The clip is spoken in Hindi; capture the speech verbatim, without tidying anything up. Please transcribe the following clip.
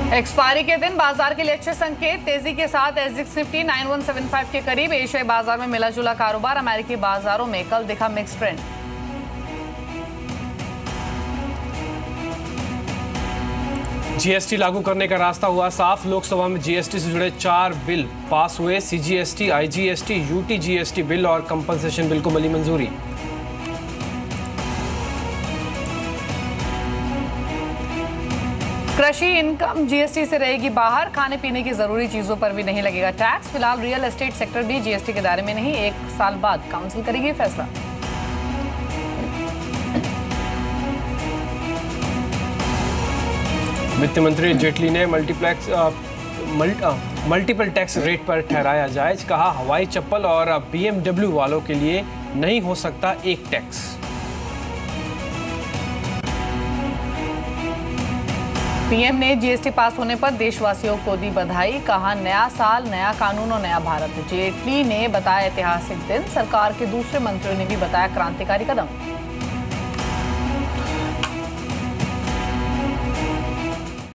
एक्सपायरी के दिन बाजार के लिए अच्छे संकेत, तेजी के साथ SGX Nifty nine one seven five के करीब। एशियाई बाजार में मिला जुला कारोबार, अमेरिकी बाजारों में कल दिखा मिक्स ट्रेंड। जीएसटी लागू करने का रास्ता हुआ साफ, लोकसभा में जीएसटी से जुड़े चार बिल पास हुए। CGST, IGST, UT GST bill और कंपनसेशन बिल को मिली मंजूरी। कृषि इनकम जीएसटी से रहेगी बाहर, खाने पीने की जरूरी चीजों पर भी नहीं लगेगा टैक्स। फिलहाल रियल एस्टेट सेक्टर भी जीएसटी के दायरे में नहीं, एक साल बाद काउंसिल करेगी फैसला। वित्त मंत्री जेटली ने मल्टीप्लेक्स मल्टीपल टैक्स रेट पर ठहराया जायज, कहा हवाई चप्पल और बीएमडब्ल्यू वालों के लिए नहीं हो सकता एक टैक्स। पीएम ने जीएसटी पास होने पर देशवासियों को दी बधाई, कहा नया साल, नया कानून और नया भारत। जेटली ने बताया ऐतिहासिक दिन, सरकार के दूसरे मंत्रियों ने भी बताया क्रांतिकारी कदम।